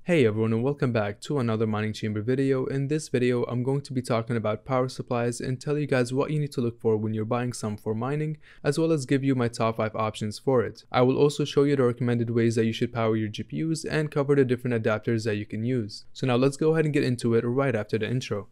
Hey everyone, and welcome back to another mining chamber video. In this video, I'm going to be talking about power supplies and tell you guys what you need to look for when you're buying some for mining, as well as give you my top 5 options for it. I will also show you the recommended ways that you should power your GPUs and cover the different adapters that you can use. So now let's go ahead and get into it right after the intro.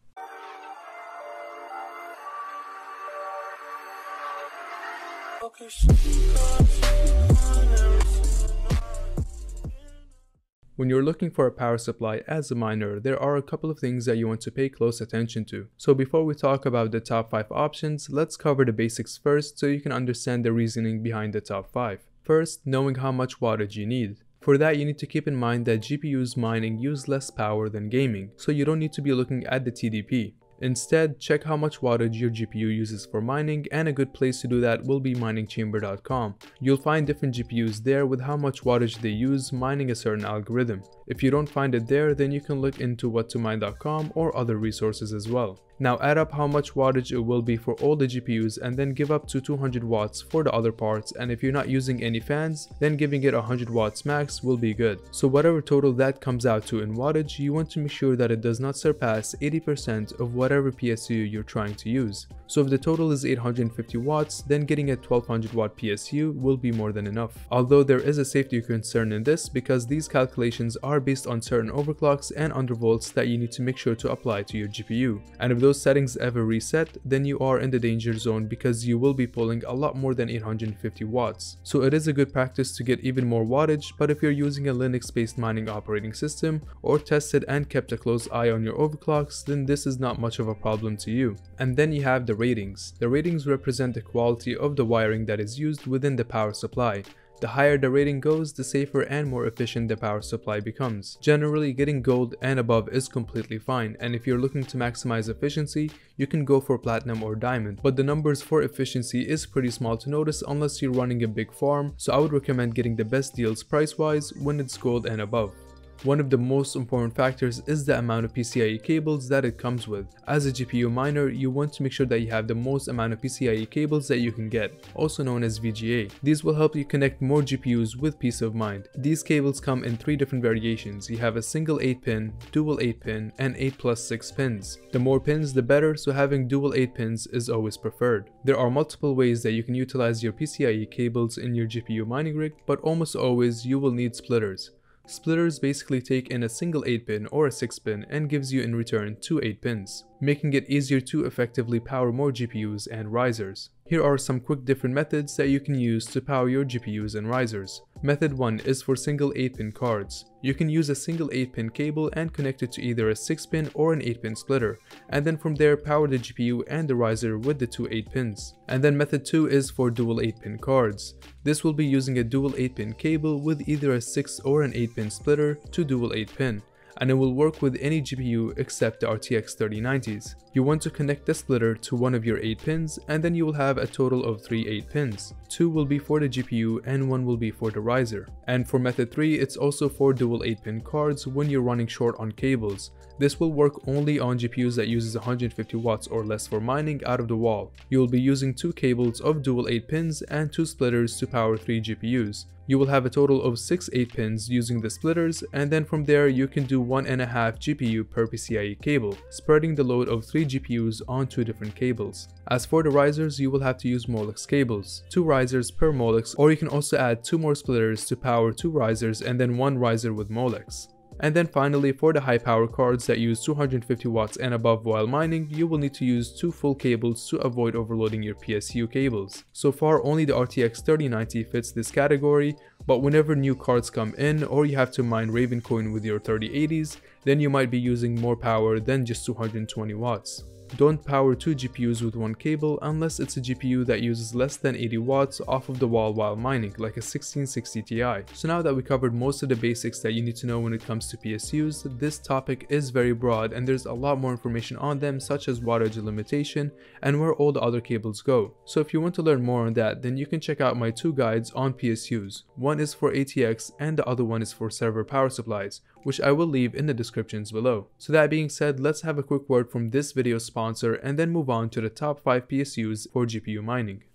When you're looking for a power supply as a miner, there are a couple of things that you want to pay close attention to. So before we talk about the top 5 options, let's cover the basics first so you can understand the reasoning behind the top 5. First, knowing how much wattage you need. For that, you need to keep in mind that GPUs mining use less power than gaming, so you don't need to be looking at the TDP. Instead, check how much wattage your GPU uses for mining, and a good place to do that will be miningchamber.com. You'll find different GPUs there with how much wattage they use mining a certain algorithm. If you don't find it there, then you can look into whattomine.com or other resources as well. Now add up how much wattage it will be for all the GPUs and then give up to 200 watts for the other parts, and if you're not using any fans, then giving it 100 watts max will be good. So whatever total that comes out to in wattage, you want to make sure that it does not surpass 80% of whatever PSU you're trying to use. So if the total is 850 watts, then getting a 1200 watt PSU will be more than enough. Although there is a safety concern in this because these calculations are based on certain overclocks and undervolts that you need to make sure to apply to your GPU. And if those settings ever reset, then you are in the danger zone because you will be pulling a lot more than 850 watts. So it is a good practice to get even more wattage, but if you're using a Linux-based mining operating system or tested and kept a close eye on your overclocks, then this is not much of a problem to you. And then you have the ratings. The ratings represent the quality of the wiring that is used within the power supply. The higher the rating goes, the safer and more efficient the power supply becomes. Generally, getting gold and above is completely fine, and if you're looking to maximize efficiency, you can go for platinum or diamond, but the numbers for efficiency is pretty small to notice unless you're running a big farm, so I would recommend getting the best deals price-wise when it's gold and above. One of the most important factors is the amount of PCIe cables that it comes with. As a GPU miner, you want to make sure that you have the most amount of PCIe cables that you can get, also known as VGA. These will help you connect more GPUs with peace of mind. These cables come in 3 different variations. You have a single 8-pin, dual 8-pin, and 8+6 pins. The more pins the better, so having dual 8 pins is always preferred. There are multiple ways that you can utilize your PCIe cables in your GPU mining rig, but almost always you will need splitters. Splitters basically take in a single 8-pin or a 6-pin and gives you in return 2 8-pins, making it easier to effectively power more GPUs and risers. Here are some quick different methods that you can use to power your GPUs and risers. Method 1 is for single 8-pin cards. You can use a single 8-pin cable and connect it to either a 6-pin or an 8-pin splitter, and then from there power the GPU and the riser with the 2 8-pins. And then method 2 is for dual 8-pin cards. This will be using a dual 8-pin cable with either a 6 or an 8-pin splitter to dual 8-pin. And it will work with any GPU except the RTX 3090s. You want to connect the splitter to one of your 8 pins, and then you will have a total of 3 8 pins. 2 will be for the GPU and 1 will be for the riser. And for method 3, it's also for dual 8-pin cards when you're running short on cables. This will work only on GPUs that uses 150 watts or less for mining out of the wall. You will be using 2 cables of dual 8 pins and 2 splitters to power 3 GPUs. You will have a total of 6 8-pins using the splitters, and then from there you can do 1.5 GPU per PCIe cable, spreading the load of 3 GPUs on 2 different cables. As for the risers, you will have to use Molex cables, 2 risers per Molex, or you can also add 2 more splitters to power 2 risers and then 1 riser with Molex. And then finally, for the high power cards that use 250 watts and above while mining, you will need to use 2 full cables to avoid overloading your PSU cables. So far, only the RTX 3090 fits this category, but whenever new cards come in or you have to mine Ravencoin with your 3080s, then you might be using more power than just 220 watts. Don't power 2 GPUs with 1 cable unless it's a GPU that uses less than 80 watts off of the wall while mining, like a 1660 Ti. So now that we covered most of the basics that you need to know when it comes to PSUs, this topic is very broad and there's a lot more information on them, such as wattage limitation and where all the other cables go. So if you want to learn more on that, then you can check out my 2 guides on PSUs. One is for ATX and the other one is for server power supplies, which I will leave in the descriptions below. So that being said, let's have a quick word from this video sponsor and then move on to the top 5 PSUs for GPU mining.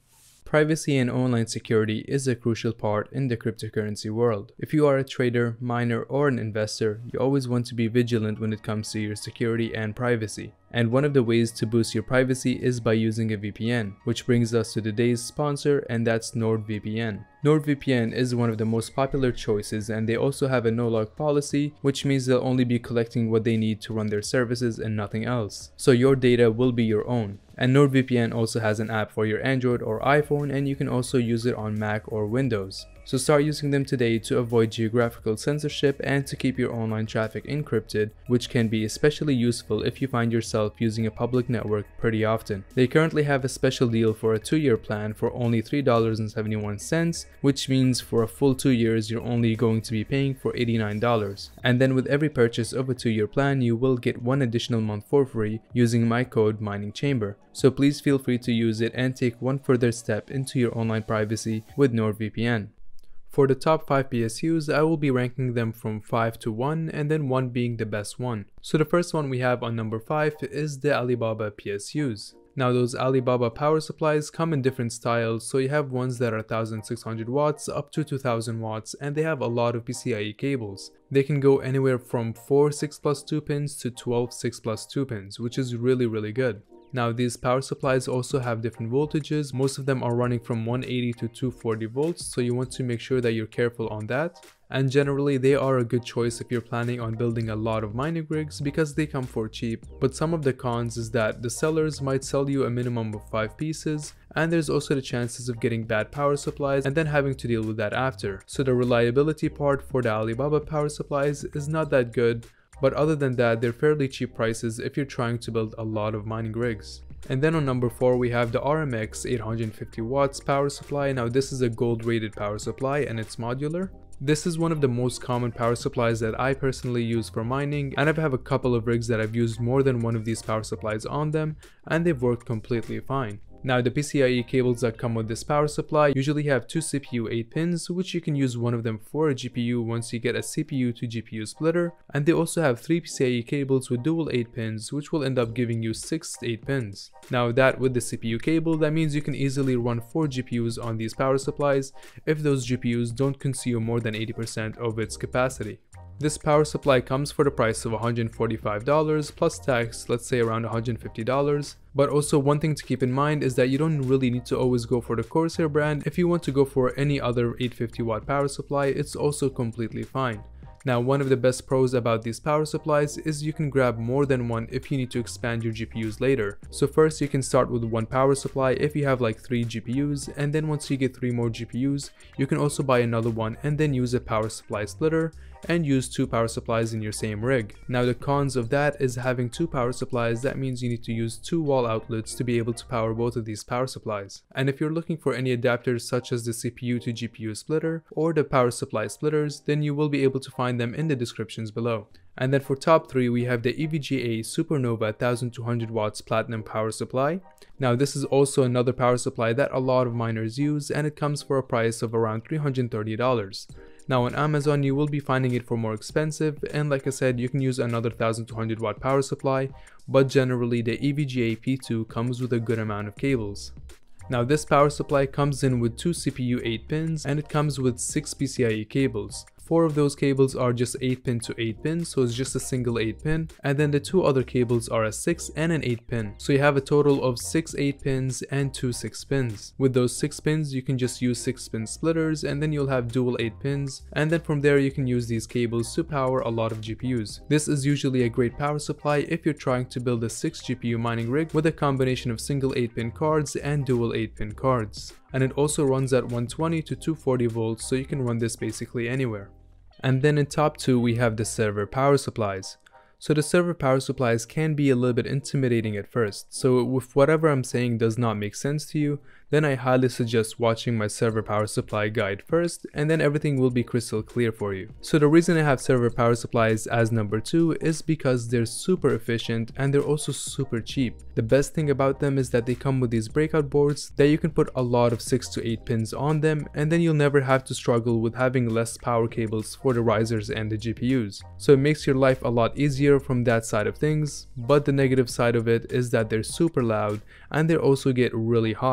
Privacy and online security is a crucial part in the cryptocurrency world. If you are a trader, miner, or an investor, you always want to be vigilant when it comes to your security and privacy. And one of the ways to boost your privacy is by using a VPN, which brings us to today's sponsor, and that's NordVPN. NordVPN is one of the most popular choices, and they also have a no-log policy, which means they'll only be collecting what they need to run their services and nothing else. So your data will be your own. And NordVPN also has an app for your Android or iPhone, and you can also use it on Mac or Windows. So start using them today to avoid geographical censorship and to keep your online traffic encrypted, which can be especially useful if you find yourself using a public network pretty often. They currently have a special deal for a 2-year plan for only $3.71, which means for a full 2 years you're only going to be paying for $89. And then with every purchase of a 2-year plan, you will get 1 additional month for free using my code MiningChamber. So please feel free to use it and take one further step into your online privacy with NordVPN. For the top 5 PSUs, I will be ranking them from 5 to 1, and then 1 being the best one. So the first one we have on number 5 is the Alibaba PSUs. Now those Alibaba power supplies come in different styles, so you have ones that are 1600 watts up to 2000 watts, and they have a lot of PCIe cables. They can go anywhere from 4 6+2 pins to 12 6+2 pins, which is really good. Now these power supplies also have different voltages. Most of them are running from 180 to 240 volts, so you want to make sure that you're careful on that. And generally they are a good choice if you're planning on building a lot of mining rigs because they come for cheap. But some of the cons is that the sellers might sell you a minimum of 5 pieces, and there's also the chances of getting bad power supplies and then having to deal with that after. So the reliability part for the Alibaba power supplies is not that good. But other than that, they're fairly cheap prices if you're trying to build a lot of mining rigs. And then on number 4 we have the RMX 850 watts power supply. Now this is a gold rated power supply and it's modular. This is one of the most common power supplies that I personally use for mining, and I have a couple of rigs that I've used more than one of these power supplies on them, and they've worked completely fine. Now the PCIe cables that come with this power supply usually have 2 CPU 8 pins, which you can use one of them for a GPU once you get a CPU to GPU splitter, and they also have 3 PCIe cables with dual 8 pins, which will end up giving you 6 8 pins. Now that with the CPU cable, that means you can easily run 4 GPUs on these power supplies if those GPUs don't consume more than 80% of its capacity. This power supply comes for the price of $145 plus tax, let's say around $150. But also one thing to keep in mind is that you don't really need to always go for the Corsair brand. If you want to go for any other 850 watt power supply, it's also completely fine. Now one of the best pros about these power supplies is you can grab more than one if you need to expand your GPUs later. So first you can start with one power supply if you have like 3 GPUs, and then once you get 3 more GPUs, you can also buy another one and then use a power supply splitter and use 2 power supplies in your same rig. Now the cons of that is having 2 power supplies. That means you need to use 2 wall outlets to be able to power both of these power supplies. And if you're looking for any adapters such as the CPU to GPU splitter or the power supply splitters, then you will be able to find them in the descriptions below. And then for top 3 we have the EVGA Supernova 1200 watts platinum power supply. Now this is also another power supply that a lot of miners use, and it comes for a price of around $330. Now on Amazon you will be finding it for more expensive, and like I said, you can use another 1200 watt power supply, but generally the EVGA P2 comes with a good amount of cables. Now this power supply comes in with 2 CPU 8 pins, and it comes with 6 PCIe cables. 4 of those cables are just 8 pin to 8 pin, so it's just a single 8 pin, and then the 2 other cables are a 6 and an 8 pin. So you have a total of 6 8 pins and 2 6 pins. With those 6 pins you can just use 6 pin splitters, and then you'll have dual 8 pins, and then from there you can use these cables to power a lot of GPUs. This is usually a great power supply if you're trying to build a 6 GPU mining rig with a combination of single 8 pin cards and dual 8 pin cards. And it also runs at 120 to 240 volts, so you can run this basically anywhere. And then in top 2 we have the server power supplies. So the server power supplies can be a little bit intimidating at first, so if whatever I'm saying does not make sense to you, then I highly suggest watching my server power supply guide first, and then everything will be crystal clear for you. So the reason I have server power supplies as number 2 is because they're super efficient and they're also super cheap. The best thing about them is that they come with these breakout boards that you can put a lot of 6 to 8 pins on them, and then you'll never have to struggle with having less power cables for the risers and the GPUs. So it makes your life a lot easier from that side of things, but the negative side of it is that they're super loud and they also get really hot. So if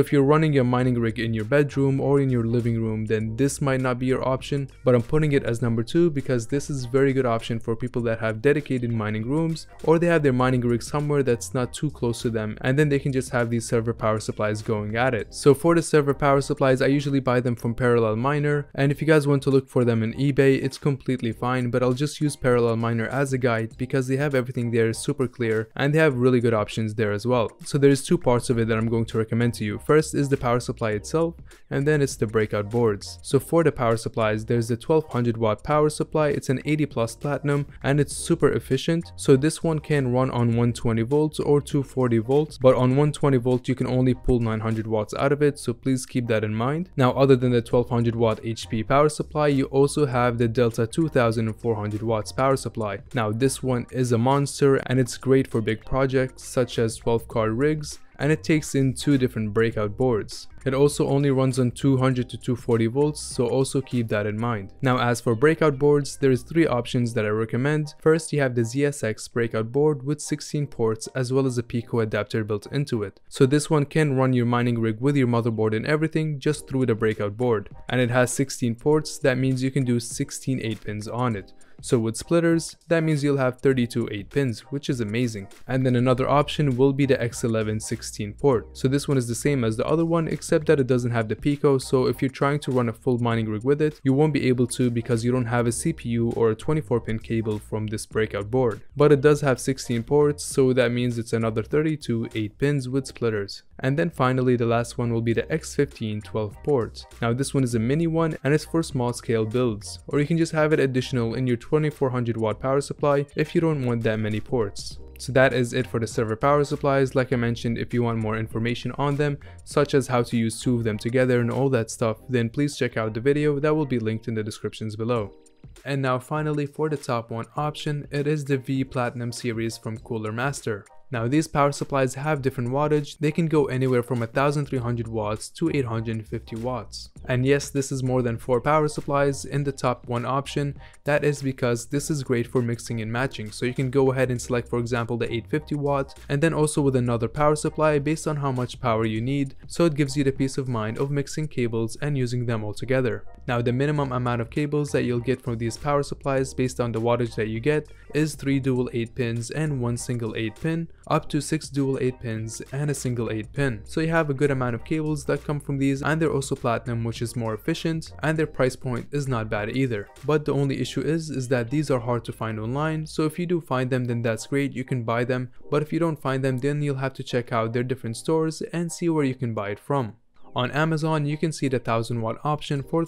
if you're running a mining rig in your bedroom or in your living room, then this might not be your option, but I'm putting it as number 2 because this is a very good option for people that have dedicated mining rooms, or they have their mining rig somewhere that's not too close to them, and then they can just have these server power supplies going at it. So for the server power supplies, I usually buy them from Parallel Miner, and if you guys want to look for them on eBay, it's completely fine, but I'll just use Parallel Miner as a guide because they have everything there super clear and they have really good options there as well. So there's 2 parts of it that I'm going to recommend to you. First is the power supply itself, and then it's the breakout boards. So for the power supplies, there's the 1200 watt power supply. It's an 80 plus platinum and it's super efficient. So this one can run on 120 volts or 240 volts, but on 120 volts you can only pull 900 watts out of it, so please keep that in mind. Now, other than the 1200 watt HP power supply, you also have the Delta 2400 watts power supply. Now this one is a monster and it's great for big projects such as 12-car rigs, and it takes in 2 different breakout boards. It also only runs on 200 to 240 volts, so also keep that in mind. Now as for breakout boards, there's 3 options that I recommend. First, you have the ZSX breakout board with 16 ports as well as a Pico adapter built into it. So this one can run your mining rig with your motherboard and everything just through the breakout board. And it has 16 ports, that means you can do 16 8-pins on it. So with splitters, that means you'll have 32 8-pins, which is amazing. And then another option will be the X11 16 port. So this one is the same as the other one, except that it doesn't have the Pico, so if you're trying to run a full mining rig with it, you won't be able to because you don't have a CPU or a 24-pin cable from this breakout board. But it does have 16 ports, so that means it's another 32 8-pins with splitters. And then finally, the last one will be the X15 12 ports. Now this one is a mini one and it's for small scale builds, or you can just have it additional in your 2400 watt power supply if you don't want that many ports. So that is it for the server power supplies. Like I mentioned, if you want more information on them, such as how to use 2 of them together and all that stuff, then please check out the video that will be linked in the descriptions below. And now finally, for the top 1 option, it is the V Platinum series from Cooler Master. Now these power supplies have different wattage. They can go anywhere from 1300 watts to 850 watts. And yes, this is more than 4 power supplies in the top 1 option. That is because this is great for mixing and matching. So you can go ahead and select, for example, the 850 watt and then also with another power supply based on how much power you need. So it gives you the peace of mind of mixing cables and using them all together. Now the minimum amount of cables that you'll get from these power supplies based on the wattage that you get is 3 dual 8 pins and 1 single 8 pin, up to 6 dual 8 pins and a single 8 pin. So you have a good amount of cables that come from these, and they're also platinum, which is more efficient, and their price point is not bad either. But the only issue is that these are hard to find online, so if you do find them, then that's great, you can buy them, but if you don't find them, then you'll have to check out their different stores and see where you can buy it from. On Amazon, you can see the 1000 watt option for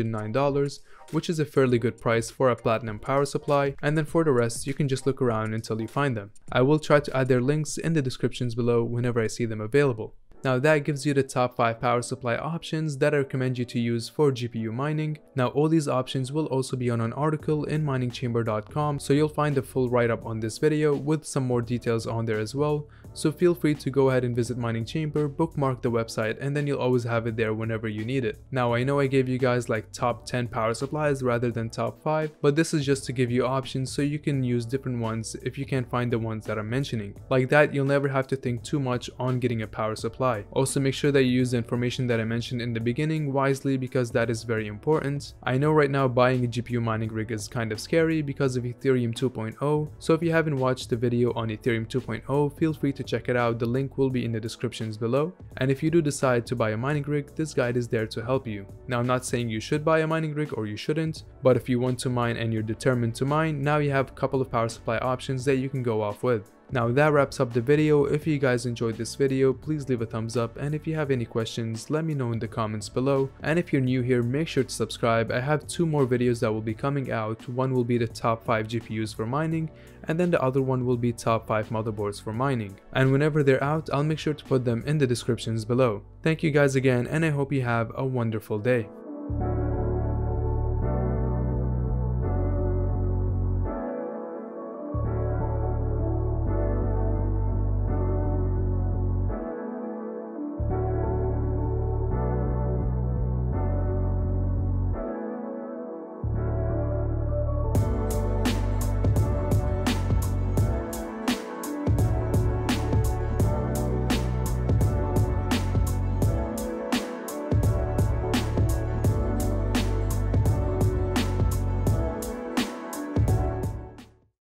$309, which is a fairly good price for a platinum power supply, and then for the rest, you can just look around until you find them. I will try to add their links in the descriptions below whenever I see them available. Now that gives you the top 5 power supply options that I recommend you to use for GPU mining. Now all these options will also be on an article in miningchamber.com, so you'll find a full write-up on this video with some more details on there as well. So feel free to go ahead and visit Mining Chamber, bookmark the website, and then you'll always have it there whenever you need it. Now I know I gave you guys like top 10 power supplies rather than top 5, but this is just to give you options so you can use different ones if you can't find the ones that I'm mentioning. Like that, you'll never have to think too much on getting a power supply. Also make sure that you use the information that I mentioned in the beginning wisely, because that is very important. I know right now buying a GPU mining rig is kind of scary because of Ethereum 2.0, so if you haven't watched the video on Ethereum 2.0, feel free to check it out. The link will be in the descriptions below. And if you do decide to buy a mining rig, this guide is there to help you. Now I'm not saying you should buy a mining rig or you shouldn't, but if you want to mine and you're determined to mine, now you have a couple of power supply options that you can go off with. Now that wraps up the video. If you guys enjoyed this video, please leave a thumbs up, and if you have any questions, let me know in the comments below. And if you're new here, make sure to subscribe. I have 2 more videos that will be coming out. One will be the top 5 GPUs for mining, and then the other one will be top 5 motherboards for mining. And whenever they're out, I'll make sure to put them in the descriptions below. Thank you guys again, and I hope you have a wonderful day.